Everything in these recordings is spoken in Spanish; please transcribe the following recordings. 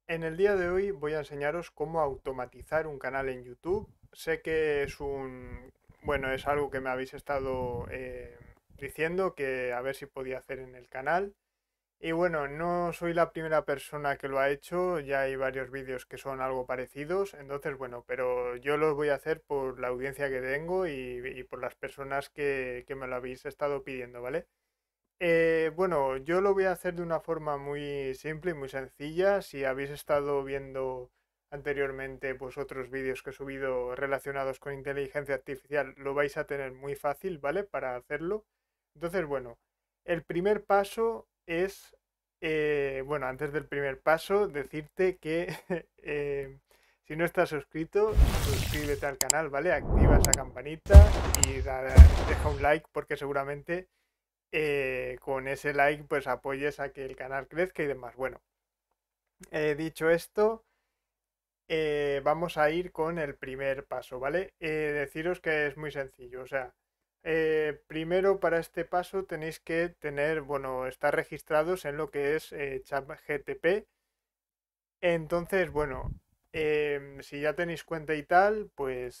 En el día de hoy voy a enseñaros cómo automatizar un canal en YouTube. Sé que bueno, es algo que me habéis estado diciendo que a ver si podía hacer en el canal. Y bueno, no soy la primera persona que lo ha hecho, ya hay varios vídeos que son algo parecidos, entonces bueno, pero yo los voy a hacer por la audiencia que tengo y por las personas que me lo habéis estado pidiendo, ¿vale? Bueno, yo lo voy a hacer de una forma muy simple y muy sencilla. Si habéis estado viendo anteriormente pues otros vídeos que he subido relacionados con inteligencia artificial, lo vais a tener muy fácil, ¿vale? Para hacerlo. Entonces, bueno, el primer paso es, bueno, antes del primer paso, decirte que si no estás suscrito, suscríbete al canal, ¿vale? Activa esa campanita y deja un like porque seguramente con ese like pues apoyes a que el canal crezca y demás. Bueno, dicho esto, vamos a ir con el primer paso, ¿vale? Deciros que es muy sencillo, o sea, primero para este paso tenéis que tener, bueno, estar registrados en lo que es ChatGTP. Entonces, bueno, si ya tenéis cuenta y tal, pues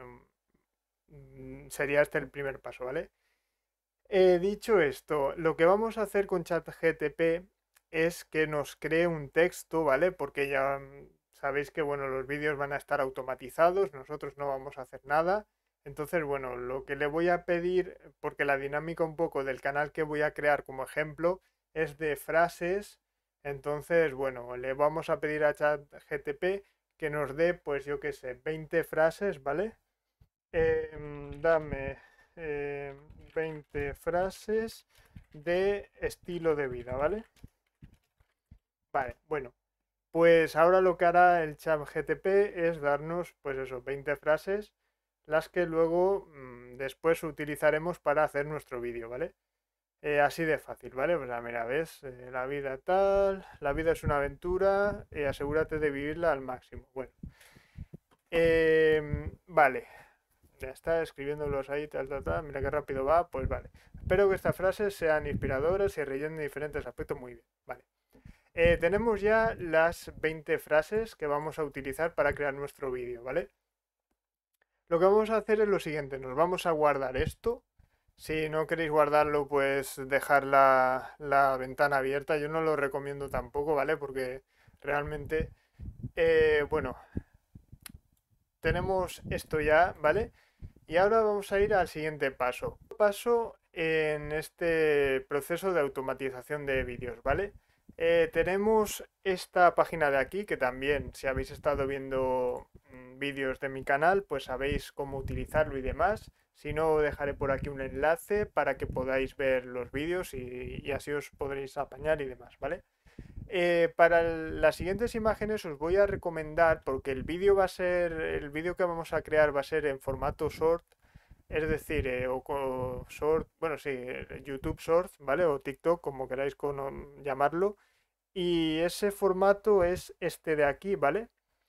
sería este el primer paso, ¿vale? Dicho esto, lo que vamos a hacer con ChatGTP es que nos cree un texto, ¿vale? Porque ya sabéis que, bueno, los vídeos van a estar automatizados, nosotros no vamos a hacer nada. Entonces, bueno, lo que le voy a pedir, porque la dinámica un poco del canal que voy a crear como ejemplo es de frases, entonces, bueno, le vamos a pedir a ChatGTP que nos dé, pues yo qué sé, 20 frases, ¿vale? Dame 20 frases de estilo de vida, ¿vale? Vale, bueno, pues ahora lo que hará el chat GTP es darnos, pues eso, 20 frases, las que luego después utilizaremos para hacer nuestro vídeo, ¿vale? Así de fácil, ¿vale? Pues mira, ves, la vida tal, la vida es una aventura, asegúrate de vivirla al máximo. Bueno, vale, ya está, escribiéndolos ahí, tal, tal, tal. Mira qué rápido va, pues vale. Espero que estas frases sean inspiradoras y rellenen diferentes aspectos muy bien. Vale. Tenemos ya las 20 frases que vamos a utilizar para crear nuestro vídeo, ¿vale? Lo que vamos a hacer es lo siguiente, nos vamos a guardar esto. Si no queréis guardarlo, pues dejar la ventana abierta. Yo no lo recomiendo tampoco, ¿vale? Porque realmente, bueno, tenemos esto ya, ¿vale? Y ahora vamos a ir al siguiente paso. Paso en este proceso de automatización de vídeos, ¿vale? Tenemos esta página de aquí que también, si habéis estado viendo vídeos de mi canal, pues sabéis cómo utilizarlo y demás. Si no, dejaré por aquí un enlace para que podáis ver los vídeos y así os podréis apañar y demás, ¿vale? Para las siguientes imágenes os voy a recomendar, porque el vídeo que vamos a crear va a ser en formato short, es decir, short, bueno, sí, YouTube Shorts, ¿vale? O TikTok, como queráis llamarlo. Y ese formato es este de aquí, ¿vale?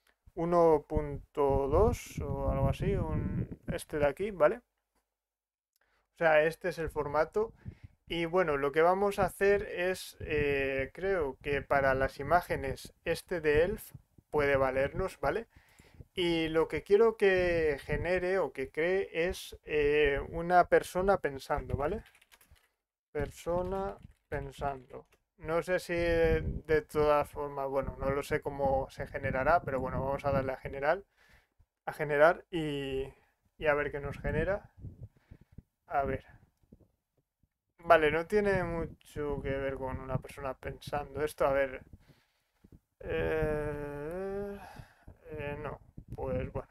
1.2 o algo así, este de aquí, ¿vale? O sea, este es el formato. Y bueno, lo que vamos a hacer es, creo que para las imágenes este de Elf puede valernos, ¿vale? Y lo que quiero que genere o que cree es una persona pensando, ¿vale? Persona pensando. No sé si de todas formas, bueno, no lo sé cómo se generará, pero bueno, vamos a darle a generar y a ver qué nos genera. A ver. Vale, no tiene mucho que ver con una persona pensando esto. A ver. eh, no, pues bueno.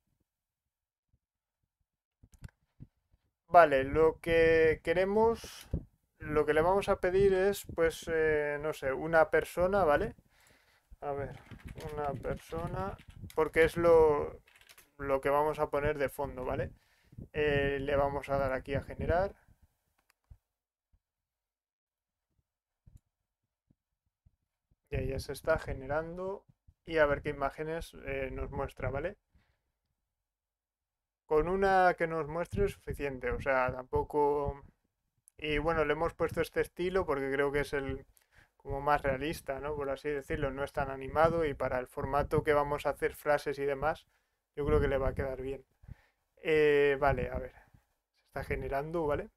Vale, lo que queremos, lo que le vamos a pedir es, pues, no sé, una persona, ¿vale? A ver, una persona, porque es lo que vamos a poner de fondo, ¿vale? Le vamos a dar aquí a generar y ahí ya se está generando y a ver qué imágenes nos muestra, ¿vale? Con una que nos muestre es suficiente, o sea, tampoco... Y bueno, le hemos puesto este estilo porque creo que es como más realista, ¿no? Por así decirlo, no es tan animado y para el formato que vamos a hacer frases y demás, yo creo que le va a quedar bien. Vale, a ver, se está generando, ¿vale?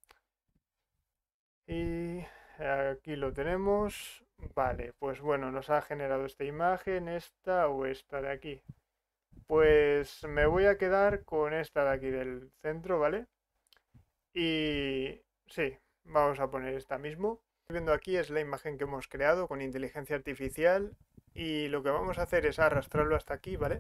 Y aquí lo tenemos. Vale, pues bueno, nos ha generado esta imagen, esta o esta de aquí. Pues me voy a quedar con esta de aquí del centro, ¿vale? Y sí, vamos a poner esta mismo. Estoy viendo aquí es la imagen que hemos creado con inteligencia artificial y lo que vamos a hacer es arrastrarlo hasta aquí, ¿vale?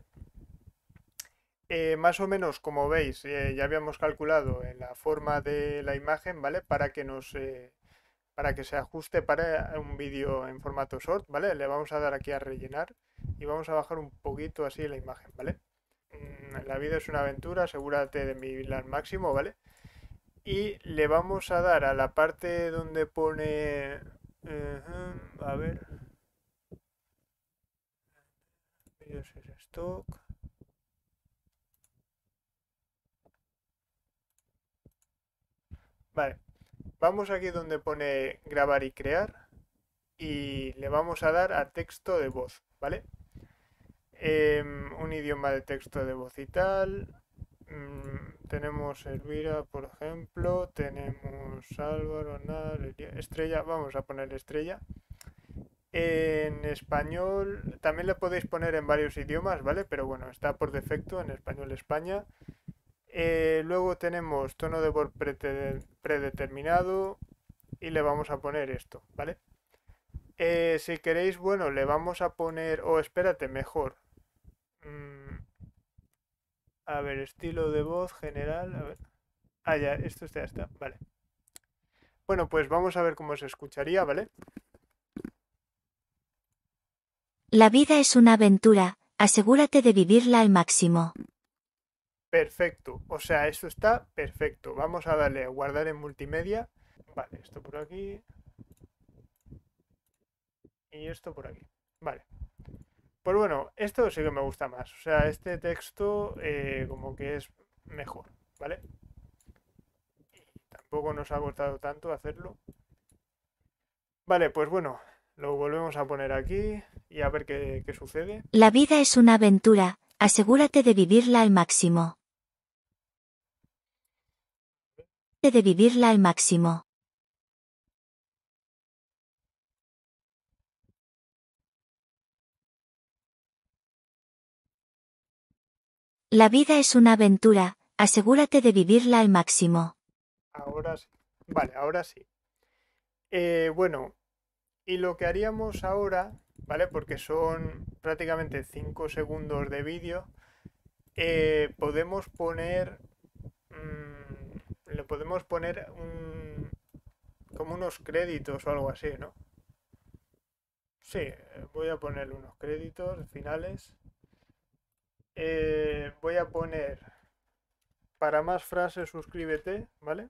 Más o menos, como veis, ya habíamos calculado en la forma de la imagen, ¿vale? Para que se ajuste para un vídeo en formato short, ¿vale? Le vamos a dar aquí a rellenar y vamos a bajar un poquito así la imagen, ¿vale? La vida es una aventura, asegúrate de vivirla al máximo, ¿vale? Y le vamos a dar a la parte donde pone... a ver, vídeos es stock. Vale, vamos aquí donde pone grabar y crear y le vamos a dar a texto de voz, ¿vale? Un idioma de texto de voz y tal. Tenemos Elvira, por ejemplo. Tenemos Álvaro, Estrella. Vamos a poner Estrella. En español también le podéis poner en varios idiomas, ¿vale? Pero bueno, está por defecto en español España. Luego tenemos tono de voz predeterminado y le vamos a poner esto, ¿vale? Si queréis, bueno, le vamos a poner... O espérate, mejor. Mm, a ver, estilo de voz general. A ver. Ah, ya, esto ya está. Vale. Bueno, pues vamos a ver cómo se escucharía, ¿vale? La vida es una aventura, asegúrate de vivirla al máximo. Perfecto. O sea, esto está perfecto. Vamos a darle a guardar en multimedia. Vale, esto por aquí. Y esto por aquí. Vale. Pues bueno, esto sí que me gusta más. O sea, este texto como que es mejor, ¿vale? Tampoco nos ha costado tanto hacerlo. Vale, pues bueno, lo volvemos a poner aquí y a ver qué sucede. La vida es una aventura, asegúrate de vivirla al máximo. De vivirla al máximo. La vida es una aventura, asegúrate de vivirla al máximo. Ahora sí. Vale, ahora sí. Bueno, y lo que haríamos ahora, ¿vale? Porque son prácticamente 5 segundos de vídeo, podemos poner... le podemos poner como unos créditos o algo así, ¿no? Sí, voy a poner unos créditos finales. Voy a poner para más frases suscríbete, ¿vale?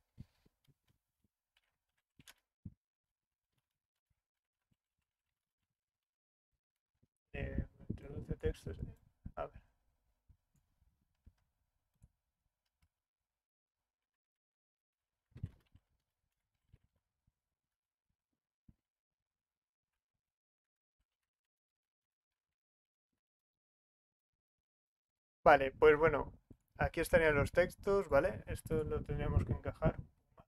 Introduce textos. A ver. Vale, pues bueno, aquí estarían los textos, ¿vale? Esto lo tendríamos que encajar más.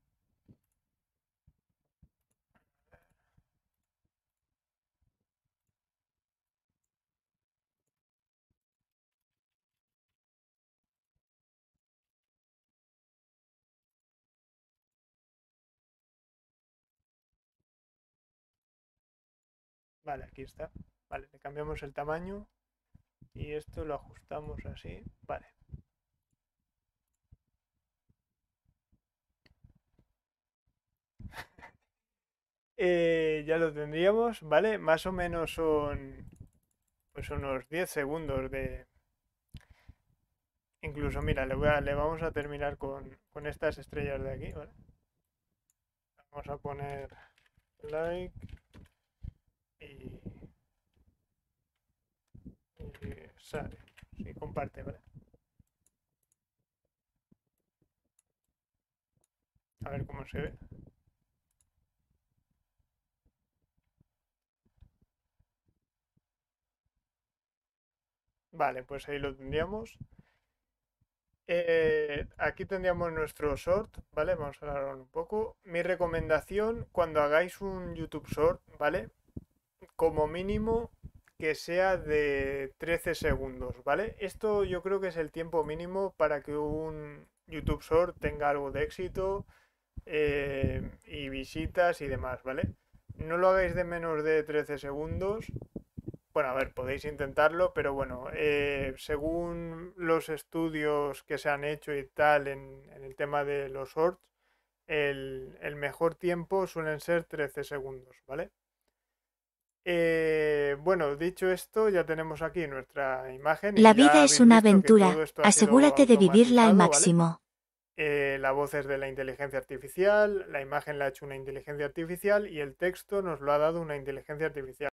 Vale, aquí está. Vale, le cambiamos el tamaño y esto lo ajustamos así. Vale. Ya lo tendríamos, ¿vale? Más o menos son pues unos 10 segundos de... Incluso, mira, le vamos a terminar con estas estrellas de aquí, ¿vale? Vamos a poner like y, y sale. Sí, comparte, ¿vale? A ver cómo se ve. Vale, pues ahí lo tendríamos. Aquí tendríamos nuestro short, ¿vale? Vamos a hablar un poco. Mi recomendación cuando hagáis un YouTube Short, ¿vale? Como mínimo que sea de 13 segundos, ¿vale? Esto yo creo que es el tiempo mínimo para que un YouTube Short tenga algo de éxito y visitas y demás, ¿vale? No lo hagáis de menos de 13 segundos. Bueno, a ver, podéis intentarlo, pero bueno, según los estudios que se han hecho y tal en el tema de los shorts, el mejor tiempo suelen ser 13 segundos, ¿vale? Bueno, dicho esto, ya tenemos aquí nuestra imagen y La vida ya es habéis una visto que aventura, todo esto ha sido asegúrate de vivirla al automatizado, ¿vale? máximo. La voz es de la inteligencia artificial, la imagen la ha hecho una inteligencia artificial y el texto nos lo ha dado una inteligencia artificial.